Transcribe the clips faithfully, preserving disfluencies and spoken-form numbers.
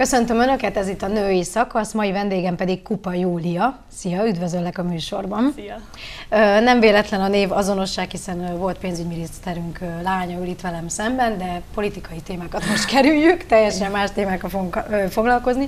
Köszöntöm Önöket, ez itt a női szakasz, mai vendégem pedig Kupa Júlia. Szia, üdvözöllek a műsorban. Szia! Nem véletlen a név azonosság, hiszen volt pénzügyminiszterünk lánya ül itt velem szemben, de politikai témákat most kerüljük, teljesen más témákkal fogunk foglalkozni.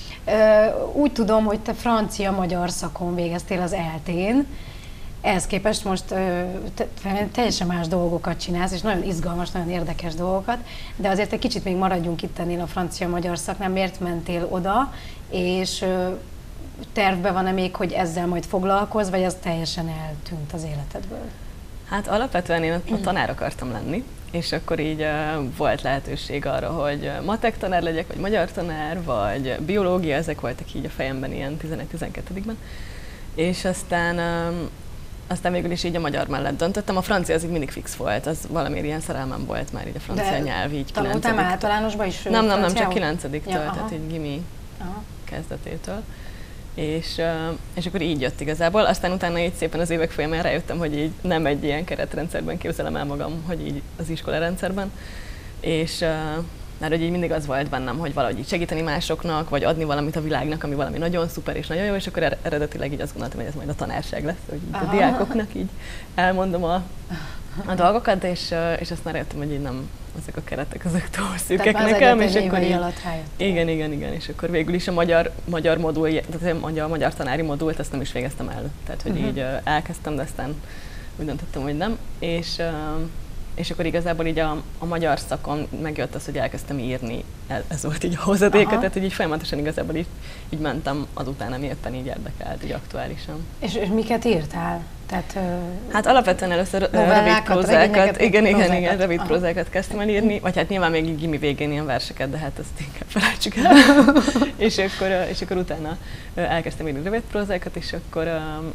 Úgy tudom, hogy te francia-magyar szakon végeztél az é el té-n. Ehhez képest most te, teljesen más dolgokat csinálsz, és nagyon izgalmas, nagyon érdekes dolgokat, de azért egy kicsit még maradjunk itt ennél a francia-magyar szaknál. Miért mentél oda, és tervben van-e még, hogy ezzel majd foglalkozz, vagy az teljesen eltűnt az életedből? Hát alapvetően én a tanár akartam lenni, és akkor így uh, volt lehetőség arra, hogy matek tanár legyek, vagy magyar tanár, vagy biológia, ezek voltak így a fejemben ilyen tizenegy-tizenkettőben. És aztán um, Aztán végül is így a magyar mellett döntöttem. A francia az így mindig fix volt, az valamiért ilyen szerelmem volt már így a francia de nyelv, így tanultál általánosban is? Nem, nem, nem, csak kilencediktől, ja, tehát így gimi aha. kezdetétől. És, és akkor így jött igazából. Aztán utána így szépen az évek folyamán rájöttem, hogy így nem egy ilyen keretrendszerben képzelem el magam, hogy így az iskolarendszerben. És mert hogy így mindig az volt bennem, hogy valahogy így segíteni másoknak, vagy adni valamit a világnak, ami valami nagyon szuper és nagyon jó, és akkor eredetileg így azt gondoltam, hogy ez majd a tanárság lesz, hogy így a diákoknak így elmondom a, a dolgokat, és, és aztán rájöttem, hogy így nem, ezek a keretek, ezek túl szűkek nekem, és akkor így, igen, igen, igen, és akkor végül is a magyar, magyar modul, tehát a magyar, magyar tanári modult, azt nem is végeztem el, tehát hogy uh-huh. így elkezdtem, de aztán úgy döntöttem, hogy nem, és És akkor igazából így a, a magyar szakon megjött az, hogy elkezdtem írni, ez volt így a hozadéka, tehát hogy így folyamatosan igazából így, így mentem azután, ami éppen így érdekelt, így aktuálisan. És, és miket írtál? Tehát, uh, hát alapvetően először rövid prózákat, igen, igen, igen, rövid prózákat kezdtem el írni, vagy hát nyilván még így gimi végén ilyen verseket, de hát ezt inkább felejtsük el. és, akkor, és akkor utána elkezdtem írni rövid prózákat, és akkor um,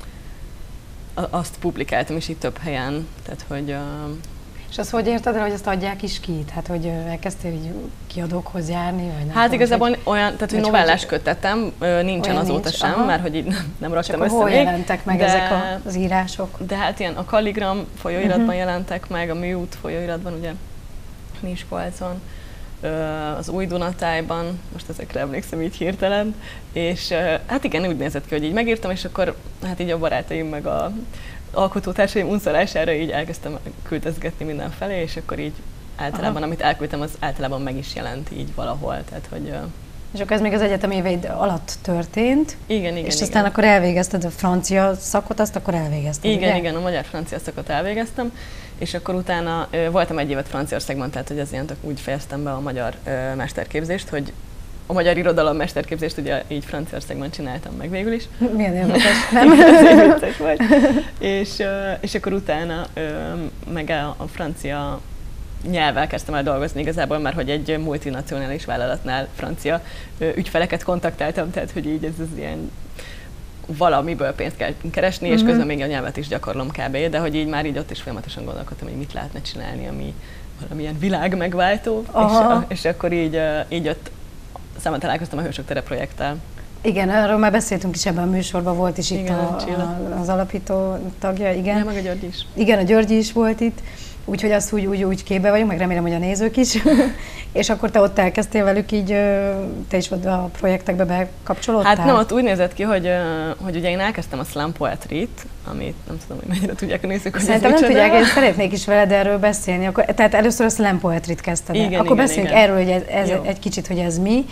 azt publikáltam is így több helyen, tehát hogy... Uh, és azt hogy érted el, hogy ezt adják is ki? Tehát, hogy elkezdtél így kiadókhoz járni? Vagy nem hát tudom, igazából hogy, olyan, tehát hogy novellás kötetem nincsen azóta nincs, sem, aha. mert hogy így nem, nem raktam össze hol még. jelentek meg de, ezek az írások? De hát ilyen a Kalligram folyóiratban uh-huh. jelentek meg, a Műút folyóiratban, ugye Miskolcon, az Új Dunatájban, most ezekre emlékszem így hirtelen, és hát igen, úgy nézett ki, hogy így megírtam, és akkor hát így a barátaim meg a alkotótársaim unszolására így elkezdtem küldözgetni mindenfelé, és akkor így általában, aha. amit elküldtem, az általában meg is jelent így valahol, tehát hogy... És akkor ez még az egyetem éveid alatt történt. Igen, igen, És igen. aztán akkor elvégezted a francia szakot, azt akkor elvégezted, Igen, ugye? igen, a magyar-francia szakot elvégeztem, és akkor utána ö, voltam egy évet Franciaországban, tehát hogy az ilyen tök úgy fejeztem be a magyar ö, mesterképzést, hogy a magyar irodalom mesterképzést ugye így Franciaországban csináltam meg végül is. Milyen érdekes, nem? Vicces vagy. és, ö, és akkor utána ö, meg a, a francia nyelvvel kezdtem el dolgozni igazából, mert hogy egy multinacionális vállalatnál francia ö, ügyfeleket kontaktáltam, tehát hogy így ez az ilyen valamiből pénzt kell keresni, és uh-huh. közben még a nyelvet is gyakorlom kb. De hogy így már így ott is folyamatosan gondolkodtam, hogy mit lehetne csinálni, ami valamilyen világ megváltó, és, és akkor így, így ott szemben találkoztam a Hősök tere projekttel. Igen, arról már beszéltünk is ebben a műsorban, volt is igen, itt a, a, az alapító tagja, igen. Ja, meg a György is. Igen, a Györgyi is volt itt, úgyhogy azt úgy, úgy, úgy képbe vagyunk, meg remélem, hogy a nézők is. És akkor te ott elkezdtél velük így, te is a projektekbe bekapcsolódtál? Hát nem, ott úgy nézett ki, hogy, hogy ugye én elkezdtem a slam poetry-t, amit nem tudom, hogy mennyire tudják a nézők, hogy szerintem nem tudják, én szeretnék is veled erről beszélni. Akkor, tehát először a slam poetry-t kezdted el. Igen, akkor igen, beszéljünk igen. erről, hogy ez, ez egy kicsit, hogy ez mi.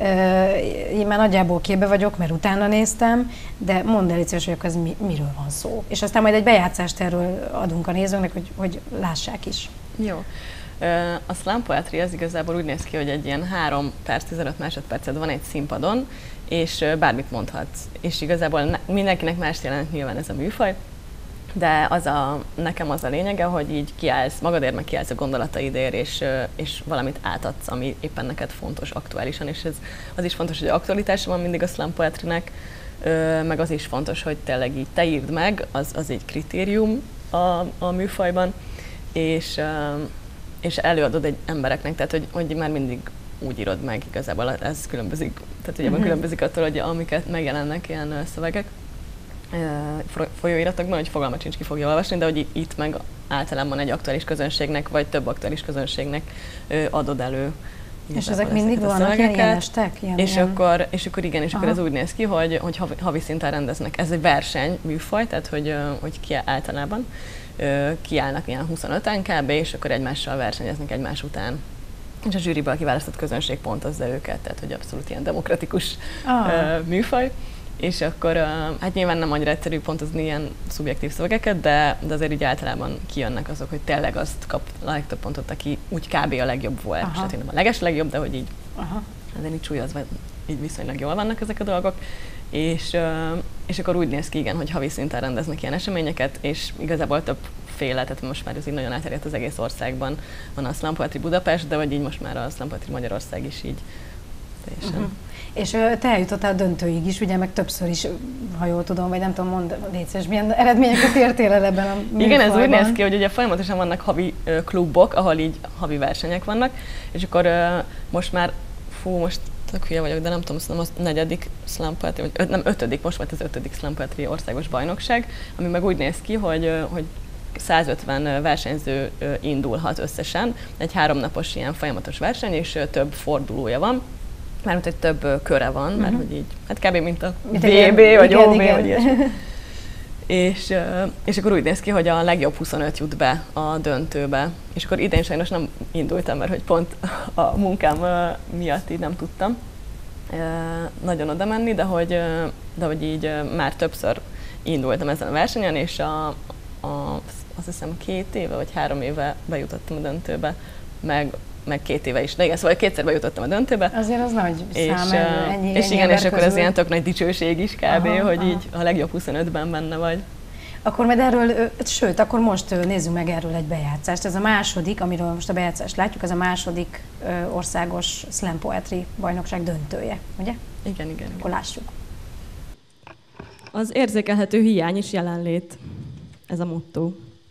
Én már nagyjából képbe vagyok, mert utána néztem, de mondd el, hogy akkor ez mi, miről van szó. És aztán majd egy bejátszást erről adunk a nézőknek, hogy, hogy lássák is. Jó. A slam poetry az igazából úgy néz ki, hogy egy ilyen három perc, tizenöt másodpercet van egy színpadon, és bármit mondhatsz. És igazából mindenkinek más jelent nyilván ez a műfaj, de az a, nekem az a lényege, hogy így kiállsz magadért, meg kiállsz a gondolataidért, és, és valamit átadsz, ami éppen neked fontos aktuálisan, és ez az is fontos, hogy aktualitása van mindig a slam poetrynek, meg az is fontos, hogy tényleg így te írd meg, az, az egy kritérium a, a műfajban, és és előadod egy embereknek, tehát hogy, hogy már mindig úgy írod meg igazából, ez különbözik, tehát ugye uh-huh. különbözik attól, hogy amiket megjelennek ilyen szövegek folyóiratokban, hogy fogalma sincs, ki fogja olvasni, de hogy itt meg általában egy aktuális közönségnek, vagy több aktuális közönségnek adod elő És ezek mindig vannak ilyen, ilyen estek? Ilyen, és, ilyen... Akkor, és akkor igen, és Aha. akkor ez úgy néz ki, hogy, hogy havi, havi szinten rendeznek. Ez egy verseny műfaj, tehát hogy, hogy ki általában kiállnak ilyen huszonöten kb. És akkor egymással versenyeznek egymás után. És a zsűriből kiválasztott közönség pontozza őket, tehát hogy abszolút ilyen demokratikus ah. műfaj. És akkor hát nyilván nem annyira egyszerű pontozni ilyen szubjektív szövegeket, de, de azért így általában kijönnek azok, hogy tényleg azt kap a legtöbb pontot, aki úgy kb. A legjobb volt. És hát nem a leges legjobb, de hogy így Aha. azért így súlyozva, így viszonylag jól vannak ezek a dolgok. És, és akkor úgy néz ki, igen, hogy havi szinten rendeznek ilyen eseményeket, és igazából többféle, tehát most már ez így nagyon elterjedt az egész országban. Van a Slam Poetry Budapest, de vagy így most már a Slam Poetry Magyarország is így teljesen. Uh-huh. És te eljutottál döntőig is, ugye, meg többször is, ha jól tudom, vagy nem tudom, mondd, létszés, milyen eredményeket értél el ebben a műfajban? Igen, ez úgy néz ki, hogy ugye folyamatosan vannak havi uh, klubok, ahol így havi versenyek vannak, és akkor uh, most már, fú, most tök hülye vagyok, de nem tudom, szerintem a negyedik Slam Poetry, vagy öt, nem ötödik, most már az ötödik Slam Poetry országos bajnokság, ami meg úgy néz ki, hogy, uh, hogy százötven versenyző uh, indulhat összesen, egy háromnapos ilyen folyamatos verseny, és uh, több fordulója van. Mármint, hogy több köre van, uh-huh. mert hogy így, hát kb. Mint a vé bé, vagy o bé, vagy ilyesmi. és, és akkor úgy néz ki, hogy a legjobb huszonöt jut be a döntőbe. És akkor idén sajnos nem indultam, mert hogy pont a munkám miatt így nem tudtam nagyon oda menni, de hogy, de hogy így már többször indultam ezen a versenyen, és a, a, azt hiszem két éve, vagy három éve bejutottam a döntőbe, meg meg két éve is. De igen, szóval kétszer bejutottam a döntőbe. Azért az nagy és, szám, ennyi, És ennyi igen, és akkor közül. ez ilyen tök nagy dicsőség is kb., aha, hogy aha. így a legjobb huszonötben benne vagy. Akkor majd erről, sőt, akkor most nézzünk meg erről egy bejátszást. Ez a második, amiről most a bejátszást látjuk, ez a második országos Slam Poetry bajnokság döntője, ugye? Igen, igen. Akkor lássuk. Az érzékelhető hiány is jelenlét. Ez a motto.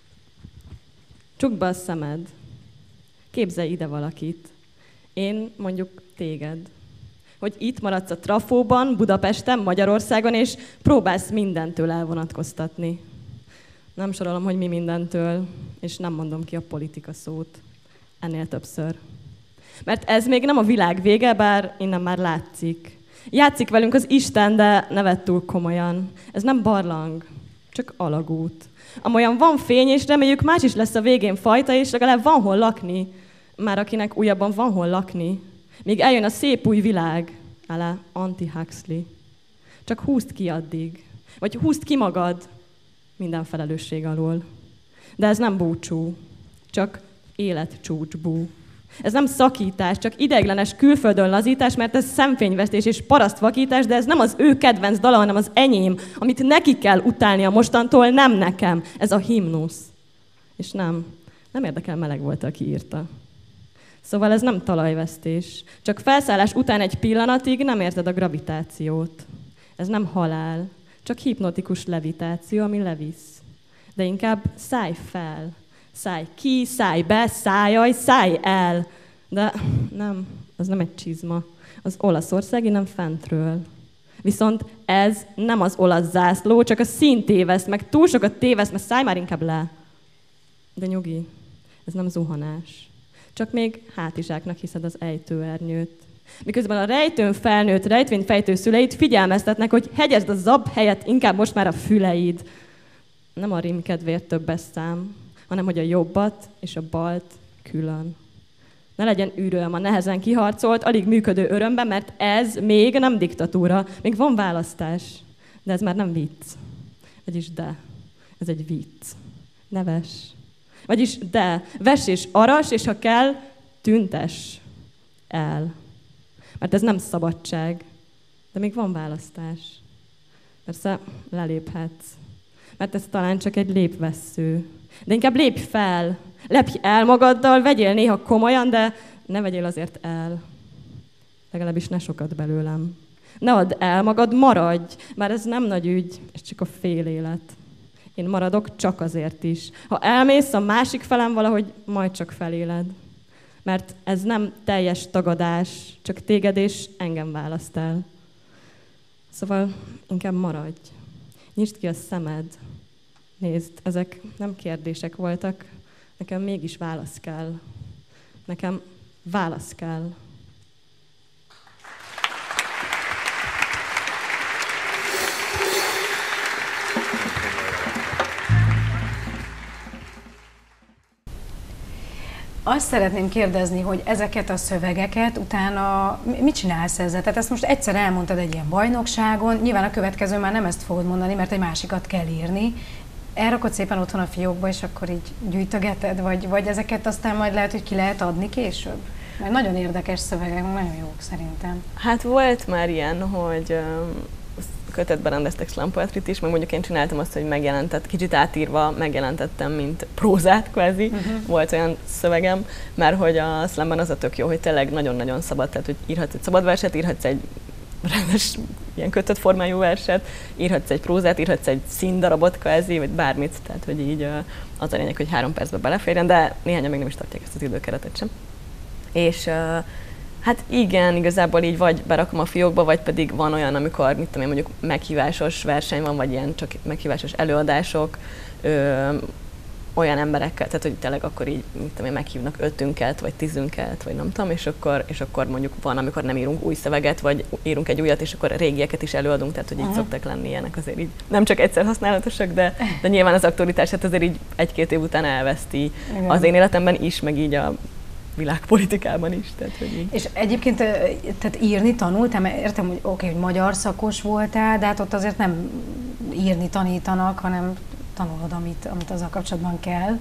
Csukd be a szemed. Képzelj ide valakit. Én mondjuk téged. Hogy itt maradsz a trafóban, Budapesten, Magyarországon, és próbálsz mindentől elvonatkoztatni. Nem sorolom, hogy mi mindentől, és nem mondom ki a politika szót. Ennél többször. Mert ez még nem a világ vége, bár innen már látszik. Játszik velünk az Isten, de ne vedd túl komolyan. Ez nem barlang, csak alagút. Amolyan van fény, és reméljük más is lesz a végén fajta, és legalább van hol lakni. Már akinek újabban van hol lakni. Míg eljön a szép új világ, alá anti-Huxley. Csak húzd ki addig. Vagy húzd ki magad minden felelősség alól. De ez nem búcsú, csak életcsúcsbú. Ez nem szakítás, csak ideiglenes külföldön lazítás, mert ez szemfényvesztés és parasztvakítás, de ez nem az ő kedvenc dala, hanem az enyém, amit neki kell utálnia mostantól, nem nekem. Ez a himnusz. És nem, nem érdekel, meleg volt, aki írta. Szóval ez nem talajvesztés. Csak felszállás után egy pillanatig nem érzed a gravitációt. Ez nem halál, csak hipnotikus levitáció, ami levisz. De inkább szállj fel. Szállj ki, szállj be, szállj, szállj el. De nem, az nem egy csizma. Az olaszországi nem fentről. Viszont ez nem az olasz zászló, csak a szín téveszt, meg túl sokat téveszt, mert szállj már inkább le. De nyugi, ez nem zuhanás. Csak még hátizsáknak hiszed az ejtőernyőt. Miközben a rejtőn felnőtt rejtvényfejtő szüleid figyelmeztetnek, hogy hegyezd a zab helyett inkább most már a füleid. Nem a rímkedvéért többes szám, hanem hogy a jobbat és a balt külön. Ne legyen üröm a nehezen kiharcolt, alig működő örömben, mert ez még nem diktatúra, még van választás. De ez már nem vicc. Vagyis de, ez egy vicc. Neves. Vagyis de, vess és aras, és ha kell, tüntes el. Mert ez nem szabadság, de még van választás. Persze leléphetsz, mert ez talán csak egy lépvessző. De inkább lépj fel, lepj el magaddal, vegyél néha komolyan, de ne vegyél azért el. Legalábbis ne sokat belőlem. Ne add el magad, maradj, bár ez nem nagy ügy, ez csak a fél élet. Én maradok csak azért is. Ha elmész a másik felem, valahogy majd csak feléled. Mert ez nem teljes tagadás, csak téged és engem választ el. Szóval inkább maradj. Nyisd ki a szemed. Nézd, ezek nem kérdések voltak, nekem mégis válasz kell. Nekem válasz kell. Azt szeretném kérdezni, hogy ezeket a szövegeket utána mit csinálsz ezzel? Tehát ezt most egyszer elmondtad egy ilyen bajnokságon, nyilván a következő már nem ezt fogod mondani, mert egy másikat kell írni. Elrakod szépen otthon a fiókba, és akkor így gyűjtögeted, vagy, vagy ezeket aztán majd lehet, hogy ki lehet adni később? Mert nagyon érdekes szövegek, nagyon jók szerintem. Hát volt már ilyen, hogy kötetben rendeztek slam poetryt is, meg mondjuk én csináltam azt, hogy megjelentett, kicsit átírva megjelentettem, mint prózát kvázi, uh-huh. volt olyan szövegem, mert hogy a slamban az a tök jó, hogy tényleg nagyon-nagyon szabad, tehát hogy írhatsz egy szabad verset, írhatsz egy rendes ilyen kötött formájú verset, írhatsz egy prózát, írhatsz egy színdarabot kvázi, vagy bármit, tehát hogy így az a lényeg, hogy három percbe beleférjen, de néhányan még nem is tartják ezt az időkeretet sem. És hát igen, igazából így vagy berakom a fiókba, vagy pedig van olyan, amikor, mit tudom én, mondjuk meghívásos verseny van, vagy ilyen csak meghívásos előadások, ö, olyan emberekkel, tehát hogy tényleg akkor így, mit tudom én, meghívnak ötünket, vagy tízünket, vagy nem tudom, és akkor, és akkor mondjuk van, amikor nem írunk új szöveget, vagy írunk egy újat, és akkor régieket is előadunk, tehát hogy így uh-huh. szoktak lenni ilyenek azért így. Nem csak egyszer használatosak, de, de nyilván az aktualitását azért így egy-két év után elveszti. Igen. Az én életemben is, meg így a világpolitikában is. Tehát, hogy így. És egyébként tehát írni tanultál, mert értem, hogy oké, okay, hogy magyar szakos voltál, de hát ott azért nem írni tanítanak, hanem tanulod, amit, amit azzal kapcsolatban kell.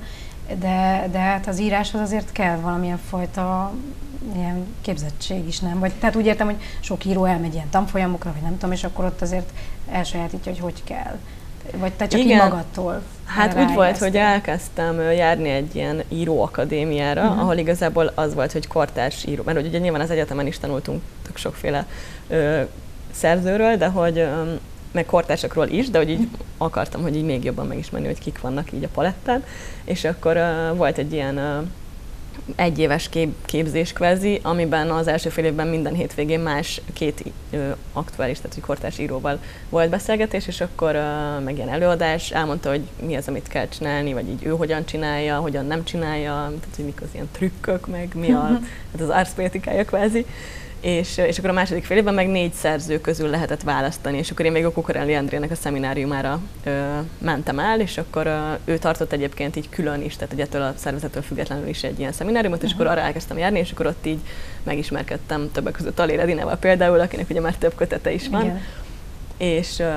De, de hát az íráshoz azért kell valamilyen fajta ilyen képzettség is, nem? Vagy, tehát úgy értem, hogy sok író elmegy ilyen tanfolyamokra, vagy nem tudom, és akkor ott azért elsajátítja, hogy hogy kell. Vagy te csak igen. így magadtól? Hát úgy volt, hogy elkezdtem járni egy ilyen íróakadémiára, uh-huh. ahol igazából az volt, hogy kortárs író, mert ugye nyilván az egyetemen is tanultunk tök sokféle ö, szerzőről, de hogy ö, meg kortársakról is, de hogy így akartam, hogy így még jobban megismerni, hogy kik vannak így a palettán, és akkor ö, volt egy ilyen ö, egyéves kép, képzés kvázi, amiben az első fél évben minden hétvégén más két ö, aktuális, tehát hogy kortárs íróval volt beszélgetés, és akkor ö, meg ilyen előadás, elmondta, hogy mi az, amit kell csinálni, vagy így ő hogyan csinálja, hogyan nem csinálja, tehát hogy mik az ilyen trükkök, meg mi a, hát az arszpoetikája kvázi. És, és akkor a második fél évben meg négy szerző közül lehetett választani, és akkor én még a Kukorelli Andrének a szemináriumára ö, mentem el, és akkor ö, ő tartott egyébként így külön is, tehát ettől a szervezettől függetlenül is egy ilyen szemináriumot, és akkor arra elkezdtem járni, és akkor ott így megismerkedtem többek között Alér Edinával például, akinek ugye már több kötete is van. Igen. És, ö,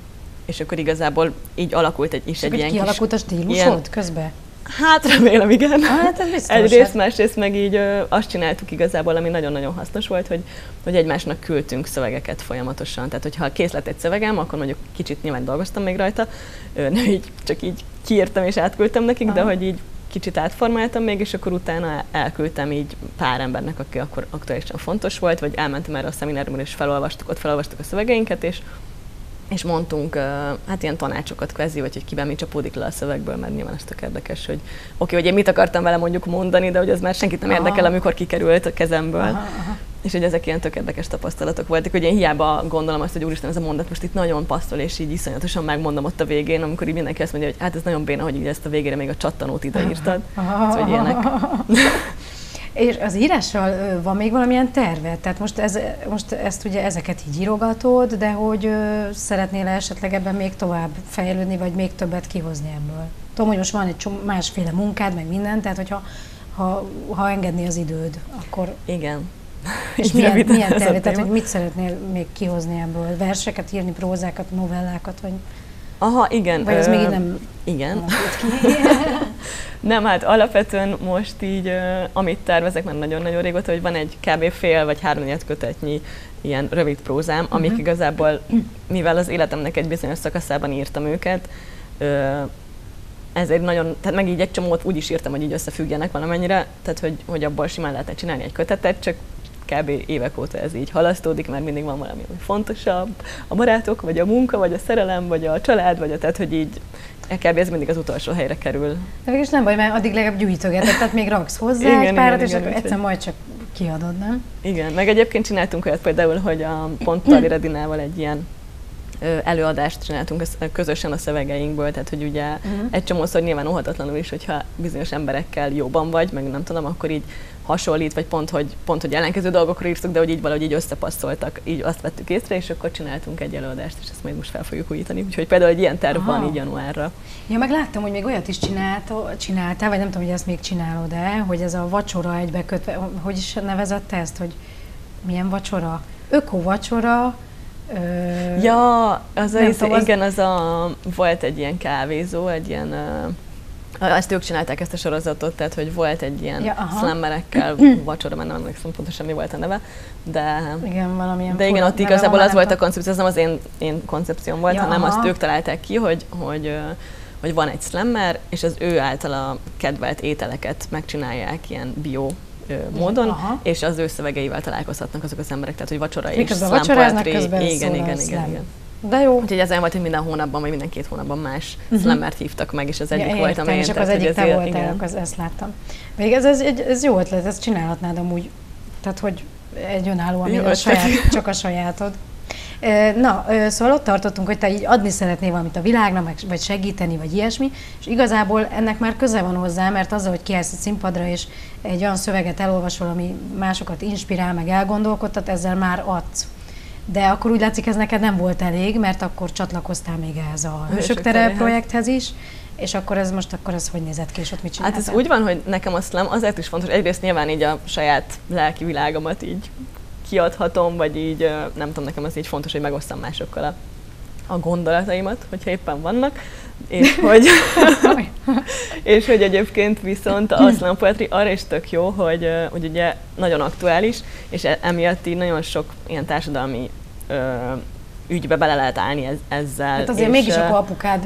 és akkor igazából így alakult egy is és egy ilyen kis... kialakult a stílusod ilyen, közben? Hát remélem, igen. Hát, ez biztos. Egyrészt, másrészt meg így ö, azt csináltuk igazából, ami nagyon-nagyon hasznos volt, hogy, hogy egymásnak küldtünk szövegeket folyamatosan. Tehát, hogyha kész lett egy szövegem, akkor mondjuk kicsit nyilván dolgoztam még rajta, ö, nem így, csak így kiírtam és átküldtem nekik, aha. de hogy így kicsit átformáltam még, és akkor utána elküldtem így pár embernek, aki akkor aktuálisan fontos volt, vagy elmentem erre a szemináriumra, és felolvastuk, ott felolvastuk a szövegeinket, és és mondtunk uh, hát ilyen tanácsokat kvázi, vagy hogy kiben mi csapódik le a szövegből, mert nyilván ez tök érdekes, hogy oké, okay, hogy én mit akartam vele mondjuk mondani, de hogy az már senkit nem aha. érdekel, amikor kikerült a kezemből. Aha, aha. És hogy ezek ilyen tök érdekes tapasztalatok voltak, hogy én hiába gondolom azt, hogy úristen, ez a mondat most itt nagyon passzol, és így iszonyatosan megmondom ott a végén, amikor így mindenki azt mondja, hogy hát ez nagyon béna, hogy így ezt a végére még a csattanót ideírtad. Szóval hogy ilyenek. És az írással van még valamilyen terve? Tehát most, ez, most ezt ugye ezeket így írogatod, de hogy ö, szeretnél esetleg ebben még tovább fejlődni, vagy még többet kihozni ebből? Tudom, hogy most van egy csom- másféle munkád, meg minden, tehát hogyha ha, ha engedni az időd, akkor... Igen. És milyen, milyen terve? Tehát, hogy mit szeretnél még kihozni ebből? Verseket írni, prózákat, novellákat, vagy... Aha, igen. Vagy ez ö, még így nem... Igen. Nem, hát alapvetően most így, uh, amit tervezek már nagyon-nagyon régóta, hogy van egy kb. Fél vagy háromnegyed kötetnyi ilyen rövid prózám, amik uh-huh. igazából, mivel az életemnek egy bizonyos szakaszában írtam őket, uh, ezért nagyon, tehát meg így egy csomót úgy is írtam, hogy így összefüggjenek valamennyire, tehát hogy, hogy abból simán lehetne csinálni egy kötetet, csak kb. Évek óta ez így halasztódik, mert mindig van valami, ami fontosabb, a barátok, vagy a munka, vagy a szerelem, vagy a család, vagy a, tehát hogy így kb. Ez mindig az utolsó helyre kerül. De mégis nem baj, mert addig legalább gyűjtögeted, tehát még raksz hozzá igen, egy párat, igen, és igen, akkor egyszer majd csak kiadod, nem? Igen, meg egyébként csináltunk olyat például, hogy a pont Alér Edinával egy ilyen előadást csináltunk közösen a szövegeinkből, tehát hogy ugye uh-huh. egy csomószor nyilván óhatatlanul is, hogyha bizonyos emberekkel jóban vagy, meg nem tudom, akkor így hasonlít, vagy pont, hogy, pont, hogy ellenkező dolgokra írtuk, de hogy így valahogy így összepasszoltak, így azt vettük észre, és akkor csináltunk egy előadást, és ezt majd most fel fogjuk újítani. Úgyhogy például egy ilyen terv van így januárra. Ja, meg láttam, hogy még olyat is csináltál, csináltál, vagy nem tudom, hogy ezt még csinálod-e, hogy ez a vacsora egybekötve, hogy is nevezett ezt, hogy milyen vacsora? Öko vacsora. Ö... Ja, az a, tudom, az... igen, az a, volt egy ilyen kávézó, egy ilyen, uh, ezt ők csinálták ezt a sorozatot, tehát hogy volt egy ilyen ja, slammerekkel vacsora, mert nem emlékszem pontosan mi volt a neve, de, igen, valamilyen de igen, ott igazából az volt a koncepció, ez nem az én, én koncepcióm volt, ja, hanem aha. azt ők találták ki, hogy, hogy, hogy van egy slammer, és az ő általa kedvelt ételeket megcsinálják ilyen bio módon, aha. és az ő szövegeivel találkozhatnak azok az emberek, tehát hogy vacsora és slam poetry. Igen, igen, igen, igen. De jó. Úgyhogy ezen volt, hogy minden hónapban, vagy minden két hónapban más uh-huh. slammert hívtak meg, és az egyik ja, volt, amelyen. És akkor az egyik te voltál, akkor ezt láttam. Még ez, ez, ez jó ötlet, ezt csinálhatnád amúgy, tehát hogy egy önálló, ami a saját, csak a sajátod. Na, szóval ott tartottunk, hogy te így adni szeretnél valamit a világnak, vagy segíteni, vagy ilyesmi, és igazából ennek már köze van hozzá, mert azzal, hogy kiállsz a színpadra, és egy olyan szöveget elolvasol, ami másokat inspirál, meg elgondolkodtat, ezzel már adsz. De akkor úgy látszik, ez neked nem volt elég, mert akkor csatlakoztál még ehhez a Hősök tere projekthez is, és akkor ez most akkor ez hogy nézett ki, és ott mit csináltál? Hát ez úgy van, hogy nekem a slam azért is fontos, egyrészt nyilván így a saját lelki világomat így kiadhatom, vagy így, nem tudom, nekem az így fontos, hogy megosztam másokkal a, a gondolataimat, hogyha éppen vannak, és hogy, és hogy egyébként viszont a slam poetry arra is tök jó, hogy, hogy ugye nagyon aktuális, és emiatt így nagyon sok ilyen társadalmi ö, ügybe bele lehet állni ez, ezzel. Hát azért mégis uh, akkor apukád...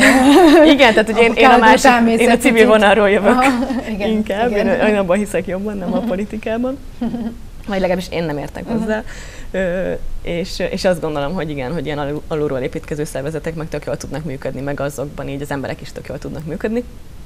igen, tehát hogy én, én a másik, én a civil vonalról jövök aha, igen, inkább, igen. Én, én abban hiszek jobban, nem a politikában. Vagy legalábbis én nem értek uh-huh. hozzá. Ö, és, és azt gondolom, hogy igen, hogy ilyen alul, alulról építkező szervezetek meg tök jól tudnak működni, meg azokban így az emberek is tök jól tudnak működni.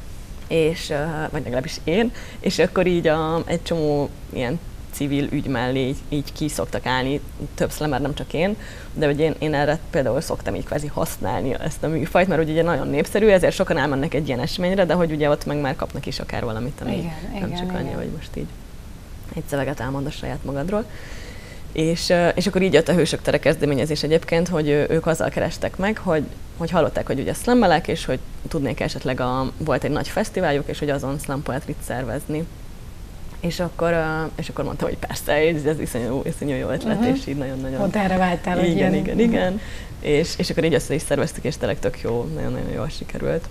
És, vagy legalábbis én, és akkor így a, egy csomó ilyen civil ügy mellé így, így ki szoktak állni, több slammer, nem csak én, de hogy én, én erre például szoktam így kvázi használni ezt a műfajt, mert ugye nagyon népszerű, ezért sokan elmennek egy ilyen eseményre, de hogy ugye ott meg már kapnak is akár valamit, ami igen, nem igen, csak igen. annyi, hogy most így egy szöveget elmond a saját magadról. És, és akkor így jött a Hősök tere kezdeményezés egyébként, hogy ők azzal kerestek meg, hogy, hogy hallották, hogy ugye slammelek, és hogy tudnék esetleg, a, volt egy nagy fesztiváljuk, és hogy azon slam poetryt szervezni. És akkor, és akkor mondta, hogy persze, ez iszonyú, iszonyú jó ötlet, uh-huh. és így nagyon-nagyon... Pont erre vágytál, hogy igen, ilyen... igen, igen. És, és akkor így össze is szerveztük, és tényleg tök jó, nagyon-nagyon jól sikerült.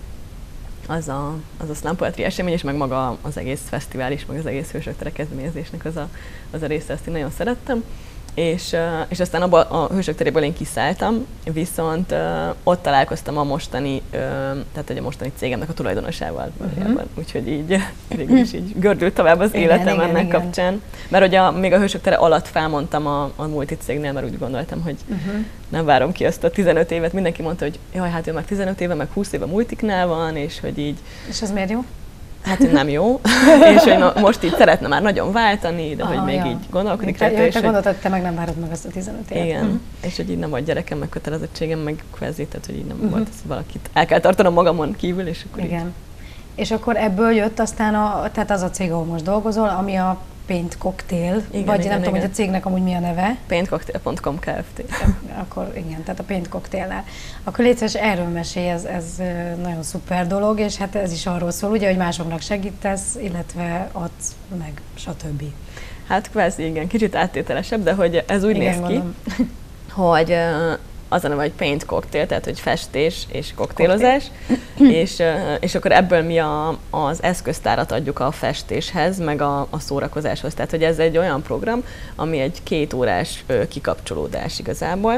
Az a, az a slam poetry esemény, és meg maga az egész fesztivál is, meg az egész Hősök tere kezdeményezésnek az a, az a része, ezt én nagyon szerettem. És, és aztán abba a Hősök teréből én kiszálltam, viszont uh, ott találkoztam a mostani, uh, tehát egy a mostani cégemnek a tulajdonosával. Uh-huh. Úgyhogy így végül is így gördült tovább az igen, életem igen, ennek igen. kapcsán. Mert ugye a, még a Hősök tere alatt felmondtam a, a multicégnél, mert úgy gondoltam, hogy uh-huh. nem várom ki azt a tizenöt évet. Mindenki mondta, hogy jaj, hát ő már tizenöt éve, meg húsz éve multiknál van, és hogy így... És az miért jó? Hát nem jó, és hogy most így szeretne már nagyon váltani, de aha, hogy még ja. így gondolkodik rá. Te, te gondoltad, hogy te meg nem várod meg azt a tizenöt évet. Igen, uh-huh. és hogy így nem volt gyerekem, meg kötelezettségem, meg kvázi, tehát hogy így nem uh-huh. volt ez valakit. El kell tartanom magamon kívül, és akkor igen. így. És akkor ebből jött aztán a, tehát az a cég, ahol most dolgozol, ami a Paint Cocktail, igen, vagy igen, nem igen. tudom, hogy a cégnek amúgy mi a neve. paint cocktail pont com Kft. Akkor igen, tehát a Paint Cocktailnál. Akkor légy szíves, erről mesélj, ez, ez nagyon szuper dolog, és hát ez is arról szól, ugye, hogy másoknak segítesz, illetve adsz meg, stb. Hát kvázi igen, kicsit áttételesebb, de hogy ez úgy igen, néz ki, mondom. hogy az a neve, hogy paint cocktail, tehát hogy festés és koktélozás, és, és akkor ebből mi a, az eszköztárat adjuk a festéshez, meg a, a szórakozáshoz. Tehát, hogy ez egy olyan program, ami egy két órás kikapcsolódás igazából,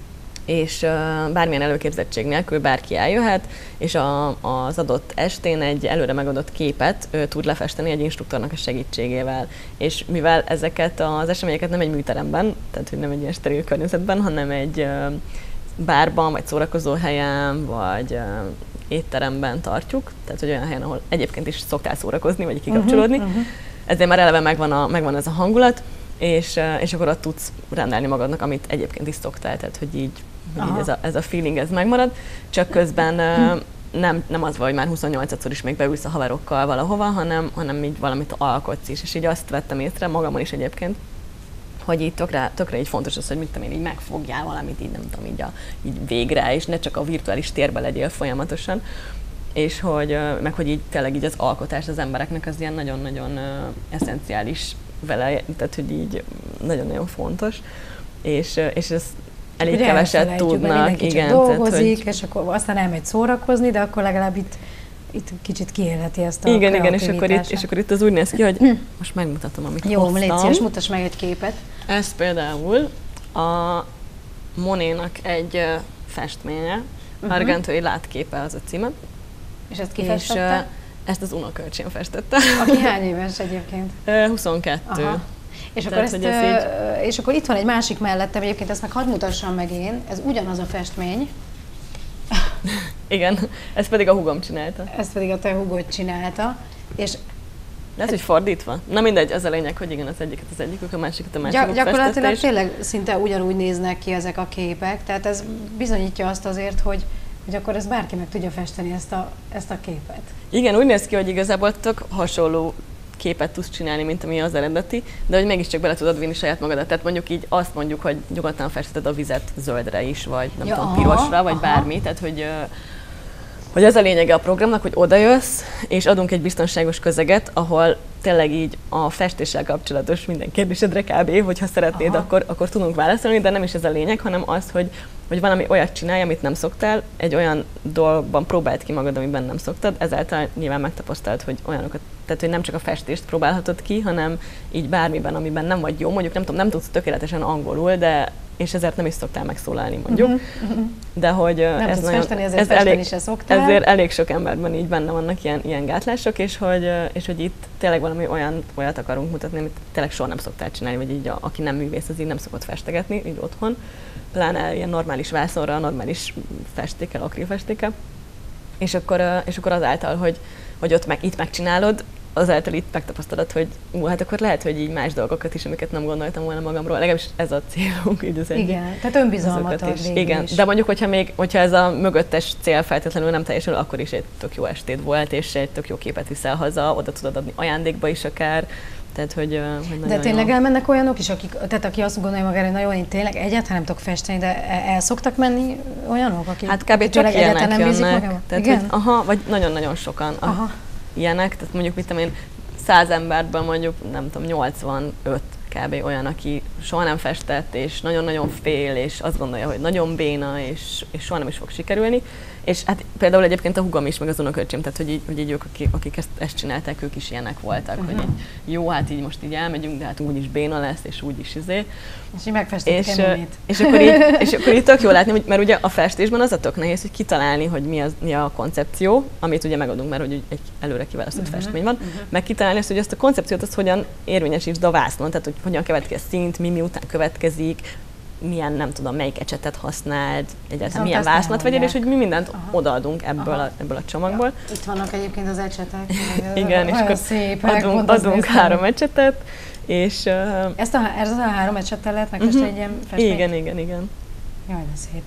és bármilyen előképzettség nélkül bárki eljöhet, és a, az adott estén egy előre megadott képet tud lefesteni egy instruktornak a segítségével. És mivel ezeket az eseményeket nem egy műteremben, tehát hogy nem egy ilyen steril környezetben, hanem egy bárban, vagy szórakozóhelyen, vagy étteremben tartjuk, tehát hogy olyan helyen, ahol egyébként is szoktál szórakozni, vagy kikapcsolódni, uh-huh, uh-huh. ezért már eleve megvan, a, megvan ez a hangulat, és, és akkor ott tudsz rendelni magadnak, amit egyébként is szoktál, tehát hogy így, hogy így ez, a, ez a feeling ez megmarad, csak közben nem, nem az van, hogy már huszonnyolcadszor is még beülsz a haverokkal valahova, hanem, hanem így valamit alkotsz is, és így azt vettem észre magamon is egyébként, hogy így tökre, tökre így fontos az, hogy mit tudom én, így megfogjál valamit, így nem tudom, így, a, így végre, és ne csak a virtuális térben legyél folyamatosan, és hogy, meg hogy így tényleg így az alkotás az embereknek az ilyen nagyon-nagyon uh, eszenciális vele, tehát hogy így nagyon-nagyon fontos, és, és ez elég ugye keveset tudnak. Igen, dolgozik, tehát, hogy... és akkor aztán elmegy szórakozni, de akkor legalább itt, itt kicsit kiélheti ezt a igen, igen, és akkor, itt, és akkor itt az úgy néz ki, hogy most megmutatom, amit jó, hoztam. légy szíves, mutass meg egy képet. Ez például a Monénak egy festménye, uh-huh. Argentói látképe az a címe. És ezt ki festette? És ezt az unokölcsém festette. Aki hány éves egyébként? huszonkettő. Aha. És akkor, Tehát, ezt, ez így... és akkor itt van egy másik mellettem, egyébként ezt meg hadd mutassam meg én, ez ugyanaz a festmény. Igen, ezt pedig a húgom csinálta. Ezt pedig a te húgod csinálta. És lehet, hogy fordítva? Na mindegy, az a lényeg, hogy igen, az egyiket az egyikük, a másikat a másikuk Gy- Gyakorlatilag tényleg szinte ugyanúgy néznek ki ezek a képek, tehát ez bizonyítja azt azért, hogy hogy akkor ezt bárki meg tudja festeni ezt a, ezt a képet. Igen, úgy néz ki, hogy igazából tök hasonló képet tudsz csinálni, mint ami az eredeti, de hogy mégiscsak bele tudod vinni saját magadat. Tehát mondjuk így azt mondjuk, hogy nyugodtan fested a vizet zöldre is, vagy nem ja, tudom, aha, pirosra, vagy aha. bármi. Tehát, hogy, hogy ez a lényege a programnak, hogy odajössz, és adunk egy biztonságos közeget, ahol tényleg így a festéssel kapcsolatos minden kérdésedre kb. Hogyha szeretnéd, akkor, akkor tudunk válaszolni, de nem is ez a lényeg, hanem az, hogy, hogy valami olyat csinálj, amit nem szoktál, egy olyan dologban próbáld ki magad, amiben nem szoktad, ezáltal nyilván megtapasztalt, hogy olyanokat, tehát hogy nem csak a festést próbálhatod ki, hanem így bármiben, amiben nem vagy jó, mondjuk nem tudom, nem tudsz tökéletesen angolul, de és ezért nem is szoktál megszólalni, mondjuk. Uh-huh. De hogy nem ez tudsz nagyon, festeni, ezért ez festeni elég, se szoktál. Ezért elég sok emberben így benne vannak ilyen, ilyen gátlások, és hogy, és hogy itt tényleg valami olyan, olyat akarunk mutatni, amit tényleg soha nem szoktál csinálni, vagy így a, aki nem művész, az így nem szokott festegetni, így otthon. Pláne ilyen normális vászonra, normális festékkel, akrilfestékkel. És akkor, és akkor azáltal, hogy, hogy ott meg, itt megcsinálod, azáltal itt megtapasztalod, hogy ú, hát akkor lehet, hogy így más dolgokat is, amiket nem gondoltam volna magamról. Legalábbis ez a célunk. Így az igen, egy, tehát önbizalmat ad végül igen, is. De mondjuk, hogyha, még, hogyha ez a mögöttes cél feltétlenül nem teljesül, akkor is egy tök jó estéd volt, és egy tök jó képet viszel haza, oda tudod adni ajándékba is akár. Tehát, hogy, hogy de tényleg jó. Elmennek olyanok is, akik, tehát aki azt gondolja magára, hogy nagyon én tényleg egyáltalán nem tudok festeni, de el szoktak menni olyanok, akik hát kb. Csak ilyenek nem bízik magában? Tehát, hogy, aha, vagy nagyon-nagyon sokan aha. ilyenek, tehát mondjuk mit tudom én, száz emberben mondjuk, nem tudom, nyolcvanöt kb. Olyan, aki soha nem festett, és nagyon-nagyon fél, és azt gondolja, hogy nagyon béna, és, és soha nem is fog sikerülni. És hát például egyébként a húgom is, meg az unokölcsém, tehát hogy így, hogy így ők, akik, akik ezt, ezt csinálták, ők is ilyenek voltak, uh-huh. hogy így, jó, hát így most így elmegyünk, de hát úgyis béna lesz, és úgyis izé. És így megfestik és, és, akkor így, és akkor így tök jó látni, hogy, mert ugye a festésben az a tök nehéz, hogy kitalálni, hogy mi, az, mi a koncepció, amit ugye megadunk, mert hogy egy előre kiválasztott uh-huh. festmény van, uh-huh. meg kitalálni azt, hogy ezt a koncepciót azt hogyan érvényesítsd a vásznon, tehát hogy hogyan következik szint, mi miután következik, milyen, nem tudom, melyik ecsetet használd, egyáltalán milyen vászonat vegyél, és hogy mi mindent aha. odaadunk ebből a, ebből a csomagból. Ja, itt vannak egyébként az ecsetek. Igen, és akkor szépek, adunk, adunk három ecsetet, és... Uh, Ezt a, ez az a három ecsettel lehet megfesteni uh-huh. egy ilyen festményt? Igen, igen, igen. Jaj, de szép.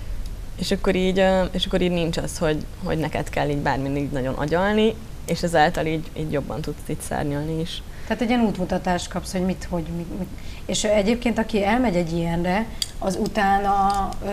És akkor így, uh, és akkor így nincs az, hogy, hogy neked kell így bármindig így nagyon agyalni, és ezáltal így, így jobban tudsz így szárnyalni is. Tehát egy ilyen útmutatást kapsz, hogy mit, hogy mit, mit. És egyébként, aki elmegy egy ilyenre, az utána, ö,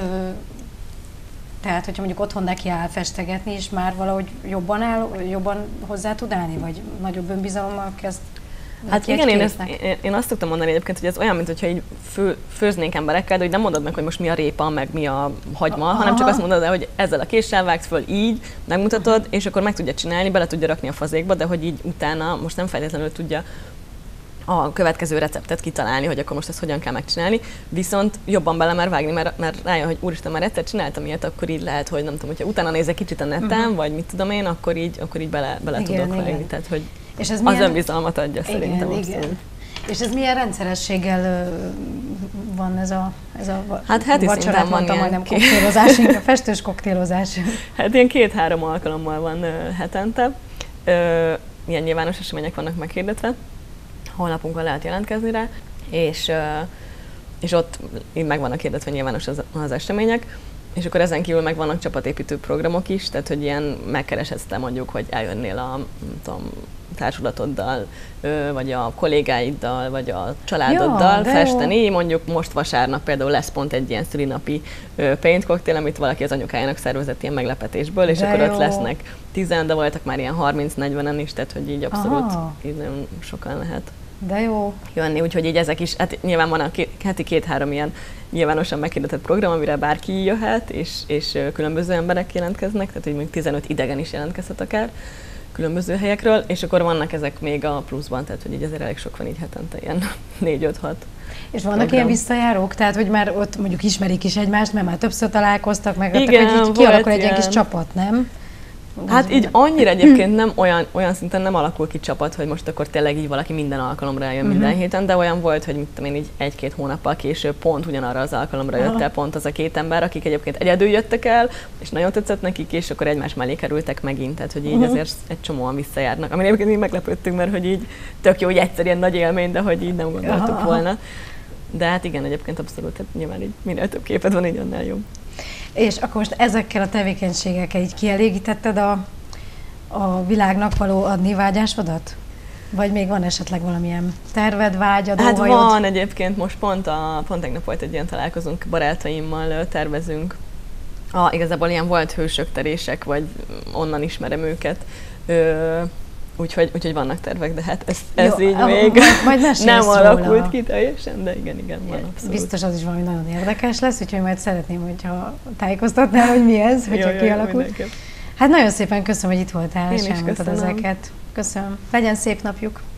tehát hogyha mondjuk otthon neki áll festegetni, és már valahogy jobban áll, jobban hozzá tud állni, vagy nagyobb önbizalommal kezd. Hát igen, én, ezt, én, én azt szoktam mondani egyébként, hogy ez olyan, mintha így fő, főznénk emberekkel, de hogy nem mondod meg, hogy most mi a répa, meg mi a hagyma, aha. hanem csak azt mondod, hogy ezzel a késsel vágsz föl így, megmutatod, aha. és akkor meg tudja csinálni, bele tudja rakni a fazékba, de hogy így utána most nem feltétlenül tudja a következő receptet kitalálni, hogy akkor most ezt hogyan kell megcsinálni, viszont jobban bele már vágni, mert, mert rájön, hogy úristen, már egyszer csináltam ilyet, akkor így lehet, hogy nem tudom, hogyha utána nézek kicsit a neten, uh-huh. vagy mit tudom én, akkor így, akkor így bele, bele igen, tudok igen. vágni. Tehát, hogy és ez milyen... az önbizalmat adja igen, szerintem igen. abszolút. És ez milyen rendszerességgel van ez a, ez a hát heti vacsorát, mondtam, majdnem koktélozás, a festős koktélozás? Hát ilyen két-három alkalommal van uh, hetente. Uh, ilyen nyilvános események vannak meghirdetve. Honlapunkon lehet jelentkezni rá, és, és ott így meg vannak hirdetve nyilvános az, az események, és akkor ezen kívül meg vannak csapatépítő programok is, tehát hogy ilyen megkereshetsz te mondjuk, hogy eljönnél a nem tudom, társulatoddal, vagy a kollégáiddal, vagy a családoddal ja, festeni. Jó. Mondjuk most vasárnap például lesz pont egy ilyen szülinapi paint cocktail, amit valaki az anyukájának szervezett ilyen meglepetésből, és de akkor jó. Ott lesznek tizen, de voltak már ilyen harminc-negyvenen is, tehát hogy így abszolút így nagyon sokan lehet. De jó. Jönni, úgyhogy így ezek is, hát nyilván van a két, heti két-három ilyen nyilvánosan meghirdetett program, amire bárki jöhet, és, és különböző emberek jelentkeznek, tehát hogy még tizenöt idegen is jelentkezhet akár különböző helyekről, és akkor vannak ezek még a pluszban, tehát hogy így azért elég sok van így hetente, ilyen négy-öt-hat. És vannak program. Ilyen visszajárók? Tehát, hogy már ott mondjuk ismerik is egymást, mert már többször találkoztak, meg igen, hogy így kialakul egy ilyen kis csapat, nem? Hát így annyira egyébként nem olyan, olyan szinten nem alakul ki csapat, hogy most akkor tényleg így valaki minden alkalomra eljön uh-huh. minden héten, de olyan volt, hogy mit tudom én így egy-két hónappal később pont ugyanarra az alkalomra jött el pont az a két ember, akik egyébként egyedül jöttek el, és nagyon tetszett nekik, és akkor egymás mellé kerültek megint, tehát hogy így uh-huh. azért egy csomóan visszajárnak. Ami egyébként így meglepődtünk, mert hogy így tök jó, hogy egyszer ilyen nagy élmény, de hogy így nem gondoltuk uh-huh. volna. De hát igen, egyébként abszolút, hát nyilván így minél több képed van, így annál jobb. És akkor most ezekkel a tevékenységekkel így kielégítetted a, a világnak való adni vágyásodat? Vagy még van esetleg valamilyen terved, vágyad, hát óhajod? Van egyébként, most pont, a, pont tegnap volt egy ilyen találkozunk, barátaimmal tervezünk. A, igazából ilyen volt hősökterések, vagy onnan ismerem őket. Ö, Úgyhogy, úgyhogy vannak tervek, de hát ez, ez jó, így a, még majd nem alakult ki teljesen, de igen, igen, van abszolút. Biztos az is valami nagyon érdekes lesz, úgyhogy majd szeretném, hogyha tájékoztatnál, hogy mi ez, hogyha jó, kialakult. Jó, hát nagyon szépen köszönöm, hogy itt voltál, és elmondtad ezeket. Köszönöm. Legyen szép napjuk!